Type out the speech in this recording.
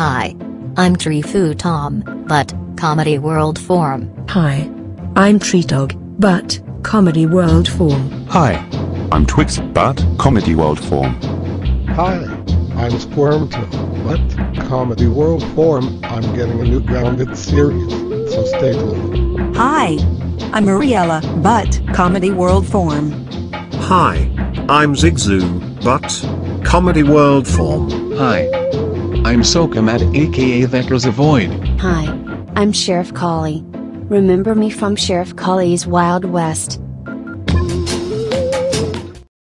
Hi. I'm Tree Tom, but Comedy World form. Hi. I'm Tree Dog, but Comedy World form. Hi, I'm Twix, but Comedy World form. Hi, I'm Squirmtail, but Comedy World form. I'm getting a new grounded series, so stay tuned. Hi, I'm Mariella, but Comedy World form. Hi, I'm Zigzoo, but Comedy World form. Hi, I'm Soka Matt aka Vectors Avoid. Hi, I'm Sheriff Callie. Remember me from Sheriff Callie's Wild West.